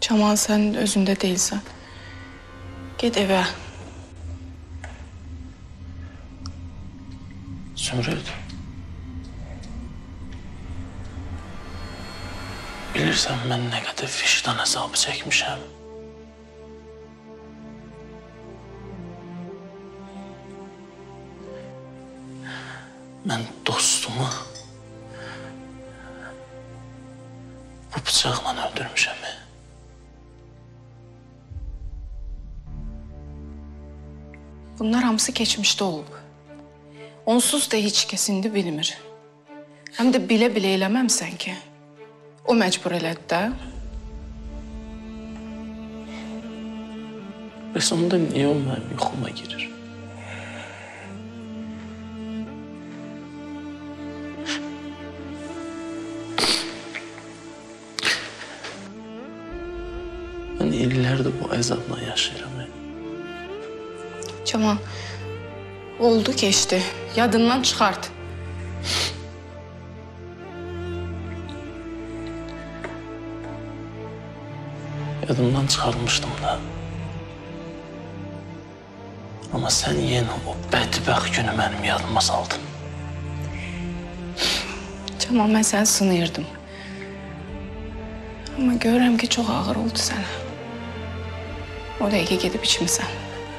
Camal, sen özünde değilsen. Git eve. Zümrüt. Bilirsən mən nə qədər vicdan əzabı çəkmişəm. Mən dostumu bu bıçaqla öldürmüşəm. Bunlar hamısı geçmişte olub. Onsuz da hiç kesindi bilmir. Hem de bile eləməmsən ki. O məcbur elədi də. Bəs onda niyə o mənim yuxuma girir? Mən illərdir bu əzabla yaşayıram. Camal, oldu geçti. Yadından çıxart. Yadımdan çıxarmışdım da. Ama sen yenə o bədbəxt günü mənim yadıma saldın. Camal, mən səni sınıyırdım. Ama görürəm ki, çok ağır oldu sənə. O dəqiqə gedib içmisən.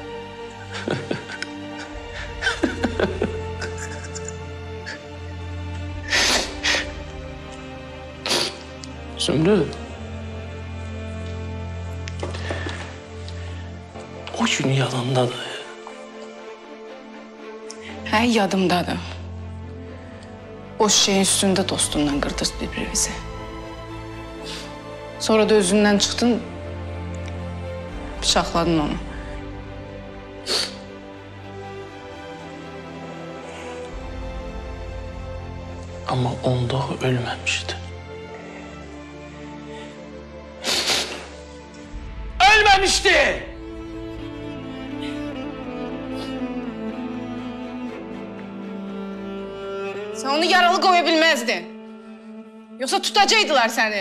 Zümrüt. O gün yadındadır. Hə, yadımdadır. Boş şeyin üstünde dostundan qırdırdı bir-birimizi. Sonra da özündən çıxdın, bıçaqladın onu. Ama onda o ölməmişdi. Ölməmişdi! Sen onu yaralı koya bilmezdin. Yoksa tutacaktılar seni.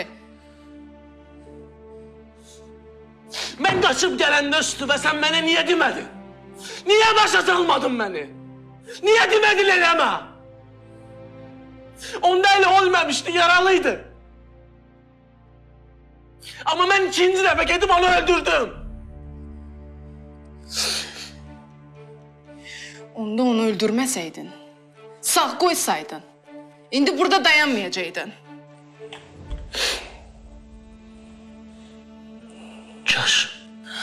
Mən qaçıb gələndə üstübə sən mənə niyə demədin? Niyə başa salmadın məni? Niyə demədin eləmə? Onda elə olmamışdı, yaralıydı. Ama mən ikinci dəfə gedib onu öldürdüm. Onda onu öldürmeseydin, sağ koysaydın, indi burada dayanmayacaktın. Kaş.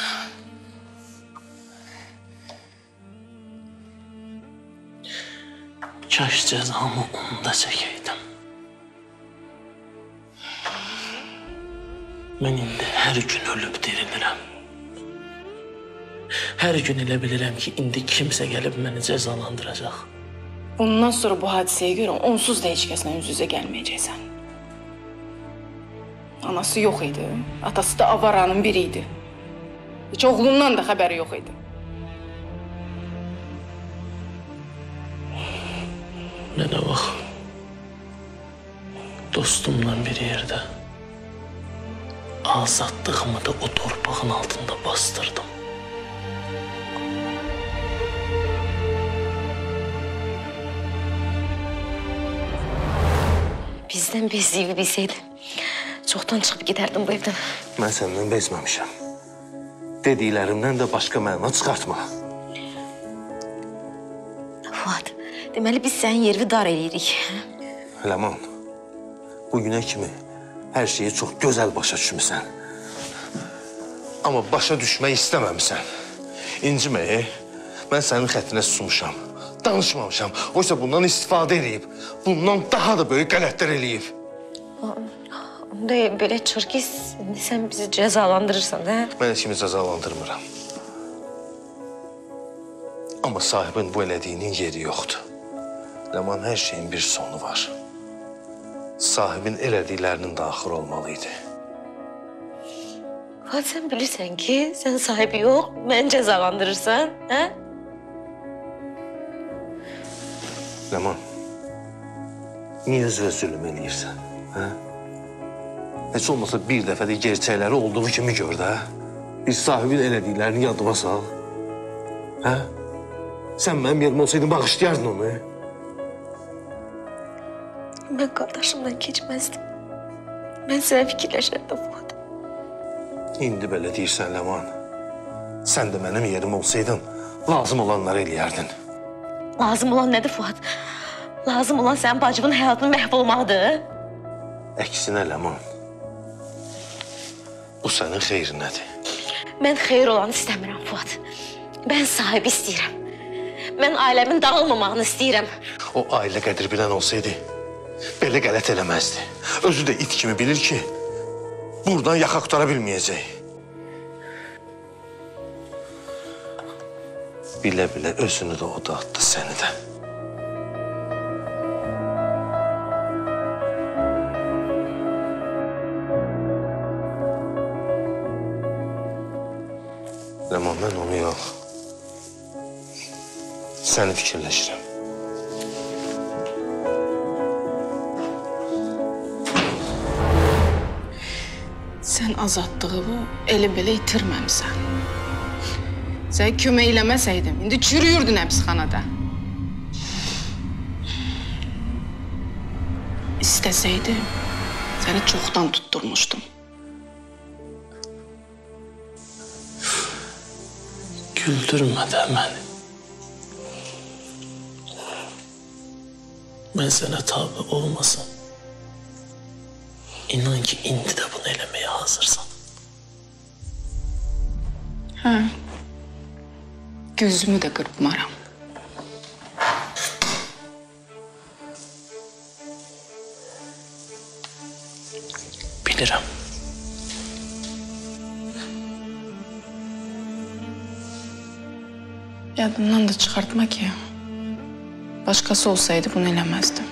Kaş cezamı onda çəkəydim. Mən indi hər gün ölüb dirilirəm. Hər gün elə bilirəm ki, indi kimsə gəlib məni cəzalandıracaq. Bundan sonra bu hadiseye göre onsuz da hiç kəslə üz-üzə gəlməyəcəksən. Anası yok idi, atası da avaranın biriydi. Hiç oğlundan da xəbəri yok idi. Mənə bax, dostumla bir yerdə azadlığımı da o torpağın altında bastırdım. Bizden bezdiğini bilseydim çoktan çıkıp giderdim bu evden. Mən səndən bezməmişəm. Dediklərimdən də başqa məna çıxartma. Fuat, deməli biz sənin yerini dar eləyirik. Ləman, bugünə kimi hər şeyi çox gözəl başa düşmüsən. Amma başa düşmək istəməmişsən. İnciməyə, mən sənin xətrinə susmuşam. Danışmamışam. Oysa bundan istifadə edib, bundan daha da böyük qələtlər eləyib. Onda belə çıxır ki, sən bizi cəzalandırırsan, hə? Mən heç kimi cəzalandırmıram. Amma sahibin bu elədiyinin yeri yoxdur. Ləman, hər şeyin bir sonu var. Sahibin elədiklərinin də axırı olmalıydı. Fuat, sən bilirsən ki, sən sahibi yox, məni cəzalandırırsan, hə? Ləman, niyə özünə zülm eləyirsən, hə? Heç olmasa bir dəfə də gerçəkləri olduğu kimi gör də. Bir sahibin elədiklərini yadıma sal. Hə? Sən mənim yerim olsaydın bağışlayardın onu. Ben kardeşimden geçmezdim. Ben sana fikirleşirdim Fuat. İndi belə deyirsən, Ləman. Sən də mənim yerim olsaydın, lazım olanları eləyərdin. Lazım olan nedir Fuat? Lazım olan senin bacımın hayatının mahvolmağı. Əksinə, Ləman. Bu sənin xeyrinədir. Ben xeyir olanı istemiyorum Fuat. Ben sahibi isteyirim. Ben ailemin dağılmamağını isteyirim. O ailə qədir bilən olsaydı, belə qələt eləməzdi. Özü də it kimi bilir ki, buradan yaxa qutara bilməyəcək. Bilə-bilə özünü də o da atdı, səni də. Ləman, mən onu yox. Səni fikirləşirəm. Sən azadlığı elə belə itirməmsən. Sən kömək eləməsəydin, indi çürüyürdün həbsxanada. İstəsəydim, səni çoxdan tutturmuşdum. Güldürmə də məni. Mən sənə tabi olmasam, inan ki, indi də bunu eləməyə hazırsan. Hə, gözümü də qırpmaram. Bilirəm. Yadımdan da çıxartma ki, başqası olsaydı bunu eləməzdim.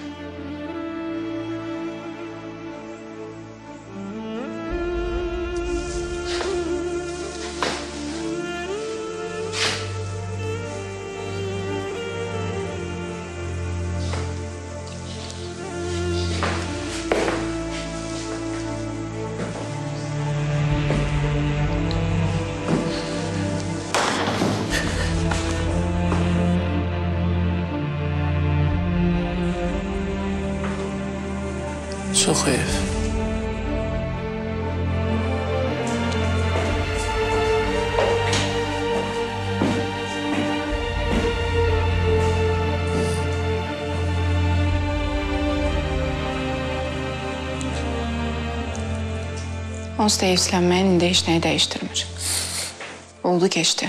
Çox heyf. Onsuz da evlənməyin indi heç nəyi dəyişdirmir. Oldu, keçdi.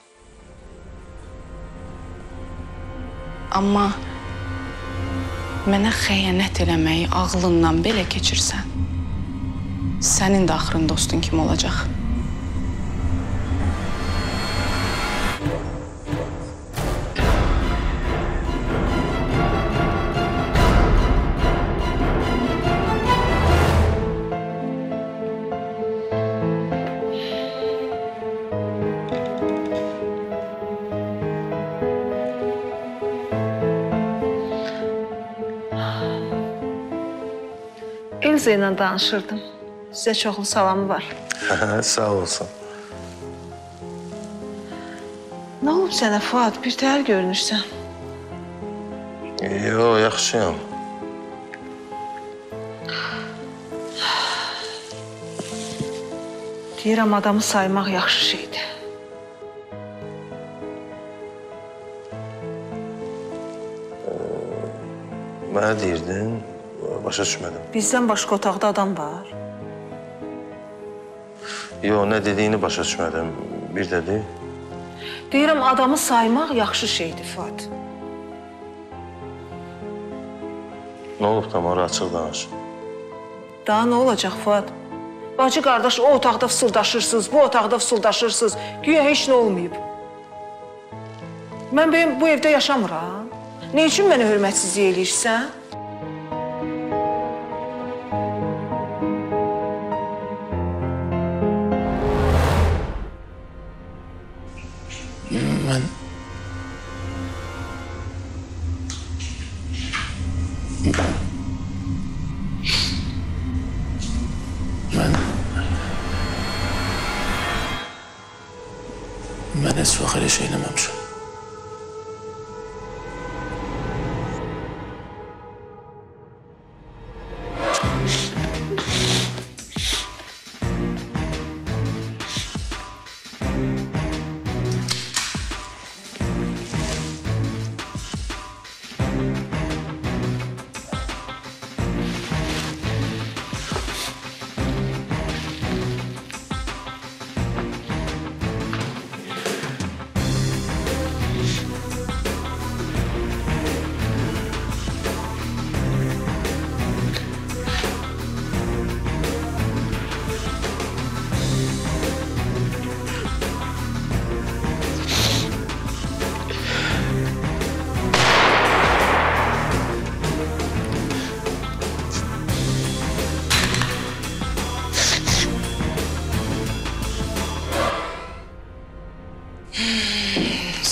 Amma mənə xəyanət eləməyi ağlından belə keçirsən, sənin də axırın dostun kimi olacaq. Elza ilə danışırdım. Sizə çoxlu salamı var. Sağ olsun. Nə olub sənə Fuat? Bir təhər görünürsən. Yox, yaxşıyam. Deyirəm, adamı saymaq yaxşı şeydir. Mənə deyirdin, başa düşmədim. Bizdən başqa otaqda adam var. Yox, nə dediyini başa düşmədim. Bir dedi. Deyirəm, adamı saymaq yaxşı şeydir Fuat. Nə olub Tamara, açıq danış. Daha nə olacaq Fuat? Bacı qardaş o otaqda fısıldaşırsınız, bu otaqda fısıldaşırsınız. Güya heç nə olmayıb. Mən bu evdə yaşamıram. Ne üçün mənə hörmətsizlik eləyirsən?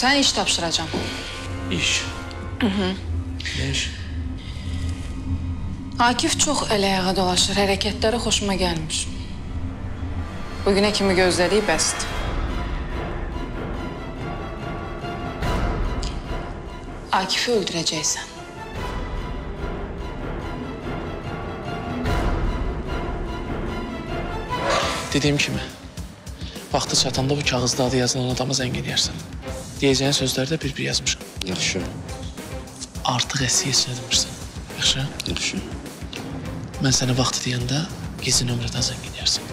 Sənə iş tapşıracağam. İş. Ne iş? Akif çox əl-ayağa dolaşır, hərəkətləri xoşuma gəlmir. Bugünə kimi gözlədiyi bəsdir. Akif'i öldürəcəksən. Dediyim kimi, vaxtı çatanda bu kağızda adı yazılan adama zəng edərsən. Deyəcəyin sözləri də bir-bir yazmışam. Yaxşı, Artıq əsli heç nə demirsən. Yaxşı? yaxşı. Mən sənə vaxtı deyəndə gizli nömrədən zəng edərsən.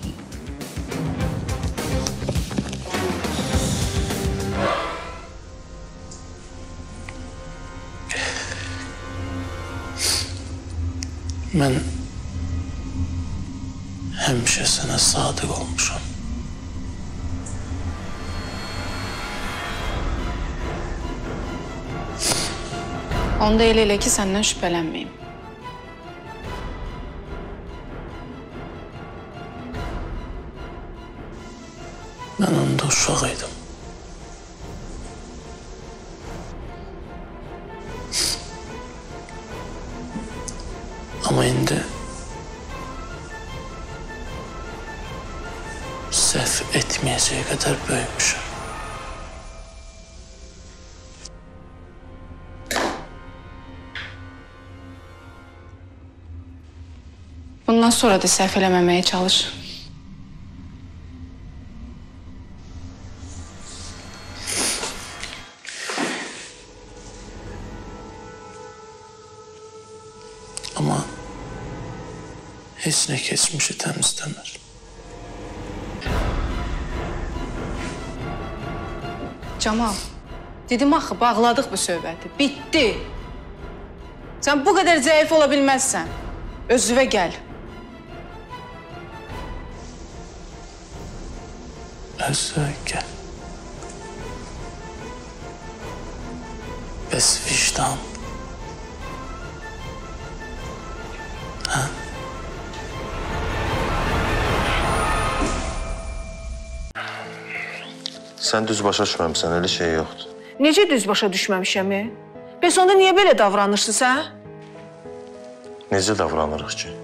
Mən həmişə sənə sadiq olmuşam. Onda elə ki, səndən şübhələnməyim. Mən onda uşaq idim. Amma indi səhv etməyəcək qədər böyümüşəm. Bundan sonra da səhv eləməməyə çalış. Amma heç nə keçmişi təmizləmir. Camal, dedim axı, bağladıq bu söhbəti. Bitdi. Sən bu qədər zəif ola bilməzsən. Özüvə gəl. Özə gəl. Bəs vicdan? Sən düz başa düşməmsən, elə şey yoxdur. Necə düz başa düşməmişəm? Bəs onda niyə belə davranırsın sən? Necə davranırıq ki?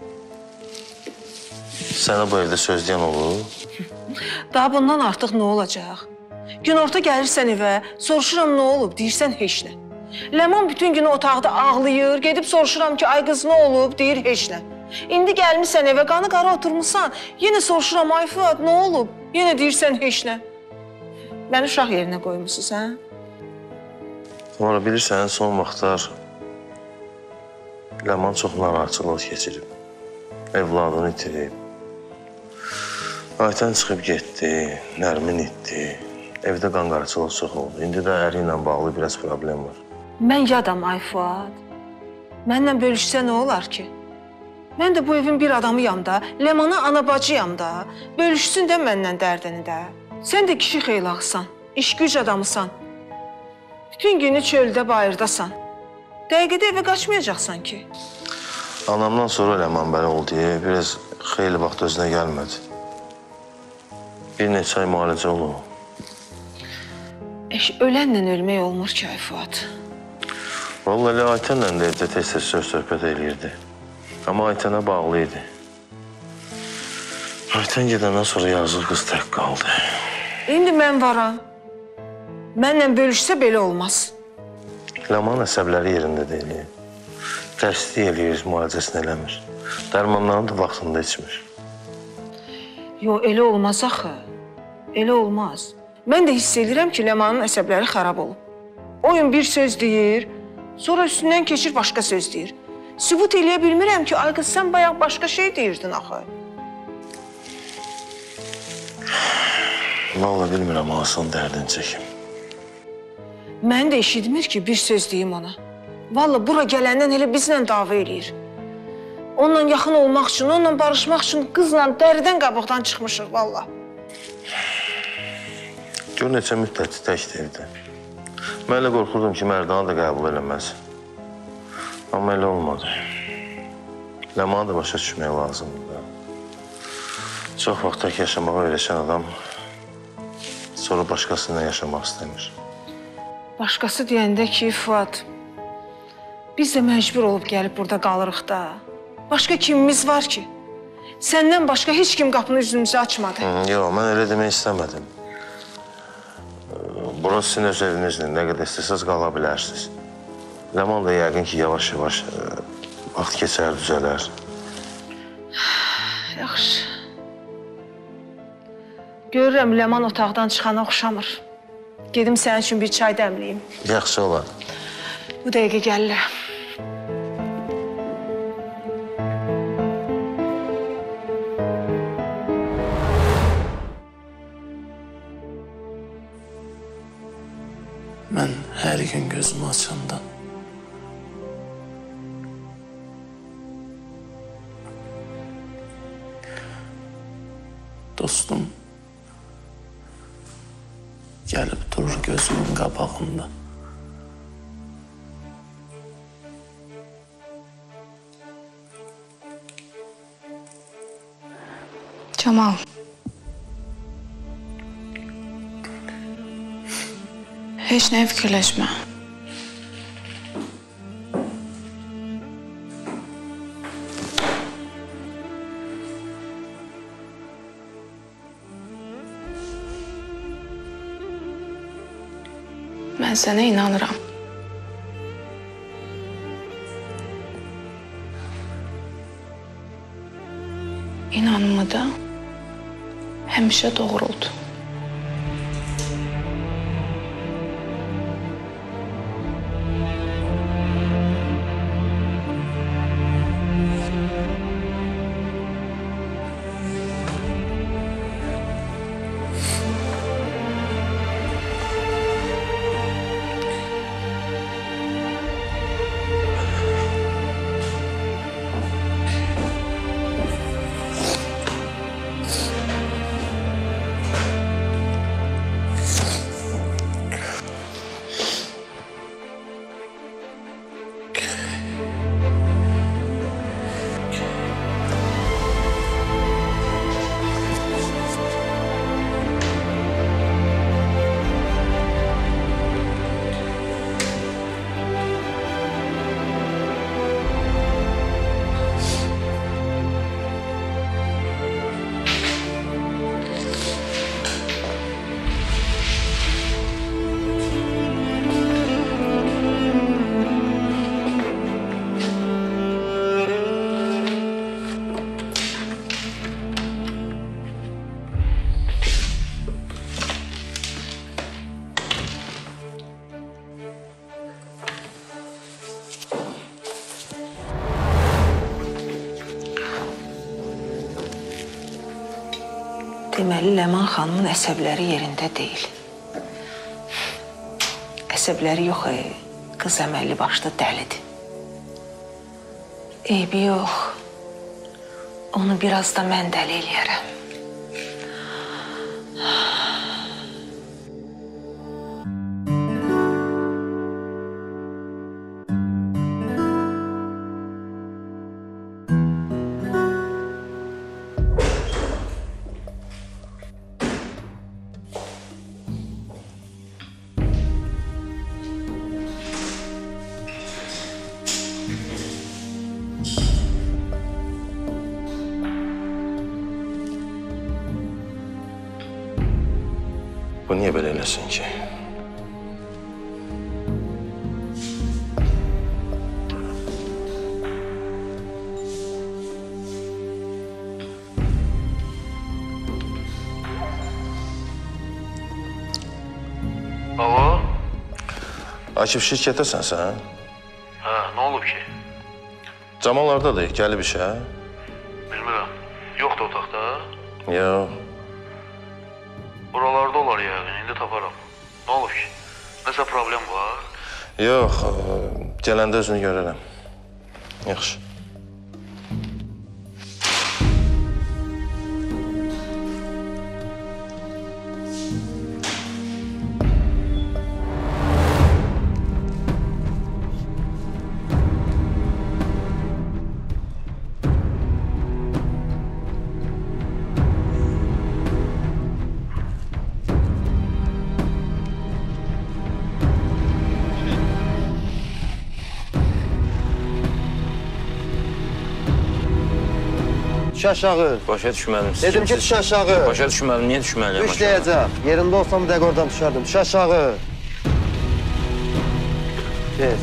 Sənə bu evdə söz deyən olur? Daha bundan artıq nə olacaq? Günorta gəlirsən evə, soruşuram nə olub, deyirsən heç nə. Ləman bütün günü otaqda ağlayır, gedib soruşuram ki, ay qız nə olub, deyir heç nə. İndi gəlmişsən evə, qanı qara oturmuşsan, yenə soruşuram, ay Fuad nə olub, yenə deyirsən heç nə. Məni uşaq yerinə qoymuşsun sən? Sonra bilirsən, son vaxtlar Ləman çox narahatçılıq keçirib. Evladını itirib. Aytən çıxıb getdi, Nərmin itdi. Evdə qanqarçılıq çox oldu. İndi də əri ilə bağlı biraz problem var. Mən yadam, ay Fuad. Mənlə bölüşsə nə olar ki? Mən də bu evin bir adamıyam da, Ləmana ana-bacıyam da. Bölüşsün də məndən dərdini də. Sən də kişi xeylaqsan, iş-güc adamısan. Bütün günü çöldə, bayırdasan. Dəqiqədə evə qaçmayacaqsan ki. Anamdan sonra Ləman belə oldu, biraz xeyli vaxt özünə gəlmədi. Bir neçə ay müalicə olub. Ölənlə ölmək olmur ki, ay Fuad. Vallahi Aytənlə də evdə tez-tez söhbət eləyirdi. Amma Aytənə bağlı idi. Aytən gedəndən sonra yazıq qız tək qaldı. İndi mən varam. Mənlə bölüşsə belə olmaz. Ləman əsəbləri yerində deyil. Dərslik eləyir, müalicəsini eləmir. Dərmanlarını da vaxtında içmir. Yox, elə olmaz axı. Elə olmaz. Mən də hiss edirəm ki, Ləmanın əsəbləri xarab olub. Oyun bir söz deyir, sonra üstündən keçir başqa söz deyir. Sübut eləyə bilmirəm ki, ay qız, sən bayaq başqa şey deyirdin axı. Vallahi bilmirəm, ağasının dərdini çəkim. Mən də eşitmir ki, bir söz deyim ona. Vallahi bura gələndən elə bizlə dava eləyir. Onunla yaxın olmaq üçün, onunla barışmaq üçün qızla dəridən qabıqdan çıxmışıq vallahi. Gör neçə müddətdir təkdir evdə. Mən elə qorxurdum ki, Mərdanı da qəbul eləməz. Amma elə olmadı. Ləmanı da başa düşmək lazımdır da. Çox vaxt tək yaşamağa öyrəşən adam sonra başqasıyla yaşamaq istəmir. Başqası deyəndə ki, Fuad, biz də məcbur olub gəlib burada qalırıq da. Başqa kimimiz var ki? Səndən başqa heç kim qapını üzümüzü açmadı. Yox, mən elə demək istəmədim. Burası sizin öz evinizdir, nə qədər istəsəz qala bilərsiniz. Ləman da yəqin ki, yavaş-yavaş vaxt keçər, düzələr. Yaxşı. Görürəm, Ləman otaqdan çıxana oxşamır. Gedim sənin üçün bir çay dəmləyim. Yaxşı olar. Bu dəqiqə gəlirəm. Mən hər gün gözümü açanda dostum gəlib durur gözümün qabağında. Cemal. Heç nəyə fikirləşmə. Mən sənə inanıram. İnanımı da həmişə doğruldu. Deməli, Ləman xanımın əsəbləri yerində deyil. Əsəbləri yox, qız əməlli başlı dəlidir. Eybi yox, onu biraz da mən dəli eləyərəm. Bu niyə belə eləsin ki? Alo? Akif, şirkətəsən sən? Hə, nə olub ki? Camallardadır, gəlib işə? Bilmirəm. Yoxdur otaqda? Yox. Buralarda olar yəqin, indi taparam. Nə olub ki? Nəsə problem var? Yox, gələndə özünü görərəm. Yaxşı. Düş aşağı. Başa düşmədim. Siz Dedim ki kimsiniz? düş aşağı. Başa düşmədim, niyə düşməliyəm Düş diyeceğim. Yerinde olsam bir dakika oradan düşerdim. Düş aşağı. Geç.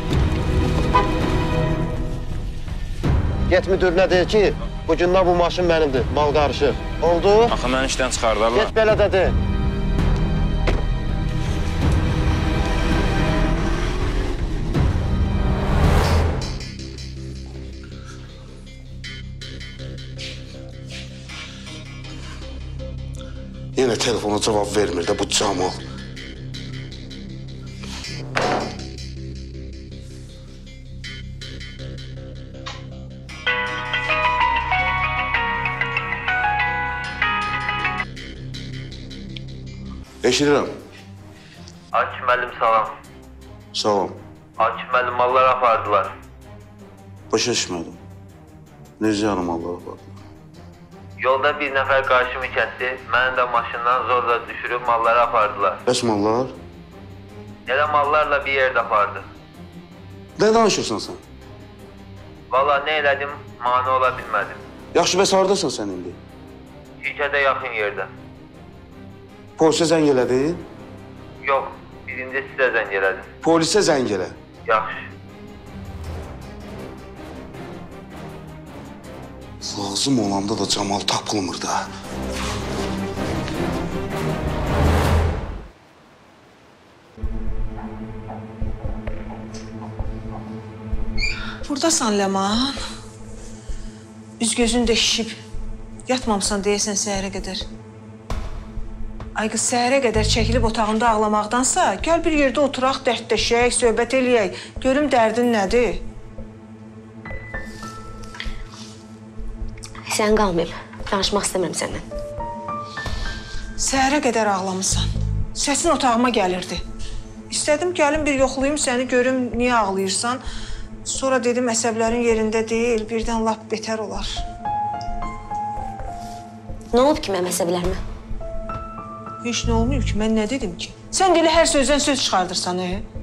Get müdürünə deyir ki, bugündən bu maşın mənimdir, mal qarışıq. Oldu? Axı məni işdən çıxardarlar. Get belə də de. Yine telefona cevap vermir de bu Camal. Eşidirəm. Aç müəllim salam. Salam. Aç müəllim mallar apardılar. Başa düşmədim. Necə yanım Allah'a bak. Yolda bir nəfər qarşımı kəsdi. Məni də maşından zorla düşürüb malları apardılar. Bəs mallar? Elə mallarla bir yerdə apardı. Ne danışırsan sen? Valla nə elədim, mane ola bilmədim. Yaxşı bəs hardasan sen indi? Şirkətə yaxın yerdə. Polisə zəng elədin? Yox, birinci sizə zəng elədim. Polisə zəng elə. Yaxşı. Lazım olanda da Camal tapılmır da. Buradasan Ləman. Üz gözün də şişib. Yatmamısan deyəsən səhərə qədər. Ay qız, səhərə qədər çəkilib otağında ağlamaqdansa, gəl bir yerdə oturaq, dərdləşək, söhbət eləyək. Görüm dərdin nədir? Sən qalmayıb. Danışmaq istəmirəm səndən. Səhərə qədər ağlamısan. Səsin otağıma gəlirdi. İstədim gəlim bir yoxlayım səni, görüm niyə ağlayırsan. Sonra dedim əsəblərin yerində deyil, birdən lap betər olar. Nə olub ki mənim əsəblərimə? Heç nə olmuyor ki, mən nə dedim ki? Sən də elə hər sözdən söz çıxardırsan,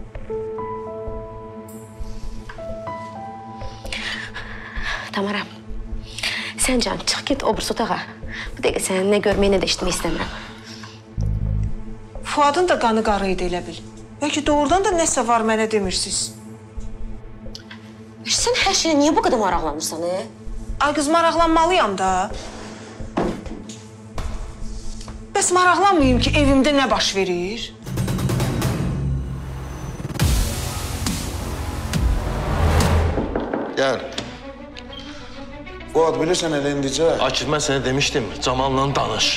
Tamara, sən can, çıx git o birisi otağa. Bu dəqiqə sənin nə görməyi, nə də eşitmək istəmirəm. Fuadın da qanı qarı idi elə bil. Bəlkə doğrudan da nəsə var mənə demirsiniz. Sən hər şeyə niyə bu qədər maraqlanırsan, Ay qız, maraqlanmalıyam da. Bəs maraqlanmayayım ki, evimdə nə baş verir? Gel. Fuat bilirsən elə indicə. Akif, mən sənə demişdim, Camal'la danış.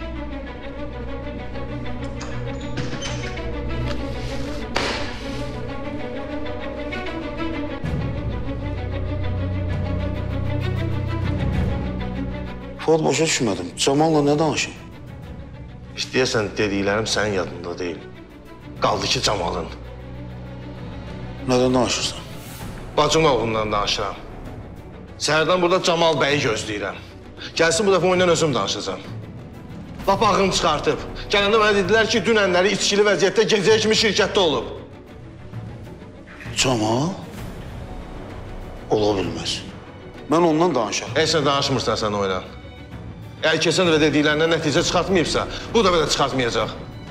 Fuat başa düşmədim. Camal'la nə danışım? İstəyəsən dediklərim sənin yadında deyil. Qaldı ki Camal'ın. Nədən danışırsan? Bacım oğlundan danışıram. Səhərdən burada Camal bəyi gözləyirəm. Gəlsin bu dəfə onunla özüm danışacağım. Lap ağrım çıxartıb. Gələndə mənə dedilər ki, dünənləri içkili vəziyyətdə gecəyə kimi şirkətdə olub. Camal? Ola bilməz. Mən ondan danışaram. Heç nə danışmırsan sən oyla. Əgər keçən dəfə dediklərindən nəticə çıxartmayıbsa, bu dəfə də çıxartmayacaq.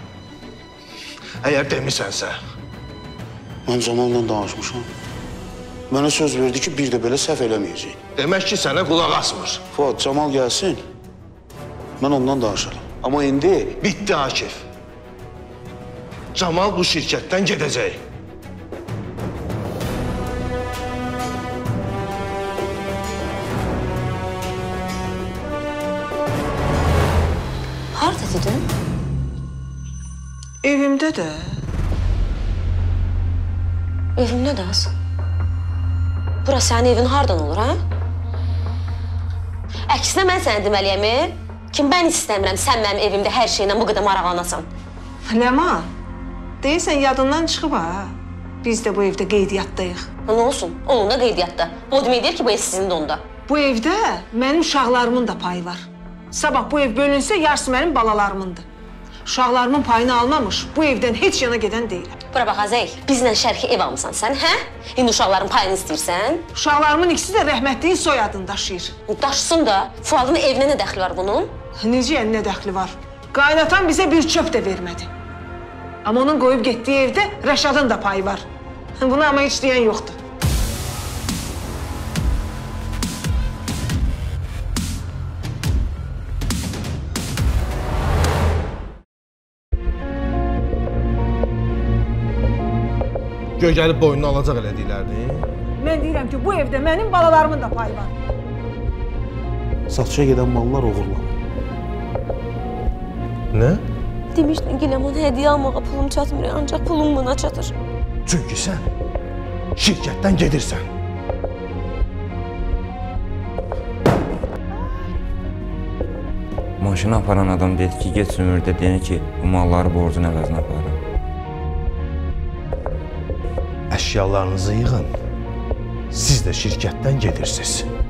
Əgər demisənsə. Mən Camal'la danışmışam. Mənə söz verdi ki, bir də belə səhv eləməyəcək. Demək ki, sənə qulaq asmır. Fuat, Camal gəlsin. Mən ondan danışaram. Amma indi... Bitti Akif. Camal bu şirkətdən gedəcək. Harada dedin? Evimdə də. Evimdə də az. Bura sənin evin hardan olur, ha? Əksinə mən sənə deməliyəm, ki, mən istəmirəm sən mənim evimdə hər şeylə bu qədər maraqlanasan. Ləman, deyirsən yadından çıxıb, ha? Biz də bu evdə qeydiyyatdayıq. Nə olsun? Onun da qeydiyyatda. Bu demək deyir ki, bu ev sizin də onda. Bu evdə mənim uşaqlarımın da payı var. Sabah bu ev bölünsə, yarısı mənim balalarımındır. Uşaqlarımın payını almamış, bu evdən heç yana gedən deyiləm. Bura bax Azey, bizlə şərki ev almısan sən, hə? İndi uşaqların payını istəyirsən? Uşaqlarımın ikisi də rəhmətliyin soyadını daşıyır. Daşısın da, Fuadın evinə nə dəxli var bunun? Necə yəni nə dəxli var? Qaynatan bizə bir çöp də vermədi. Amma onun qoyub getdiyi evdə Rəşadın da payı var. Bunu amma heç deyən yoxdur. Göy gəlib boynunu alacaq elədiklərini. Mən deyirəm ki, bu evdə mənim balalarımın da payı var. Satışa gedən mallar oğurlanır. Nə? Demişdin ki, Ləman hədiyyə almağa pulum çatmır, ancaq pulum buna çatır. Çünki sən şirkətdən gedirsən. Maşını aparan adam dedi ki, get Zümrüdə deyən ki, bu malları borcun əvəzinə aparın. Əşyalarınızı yığın, siz də şirkətdən gedirsiniz.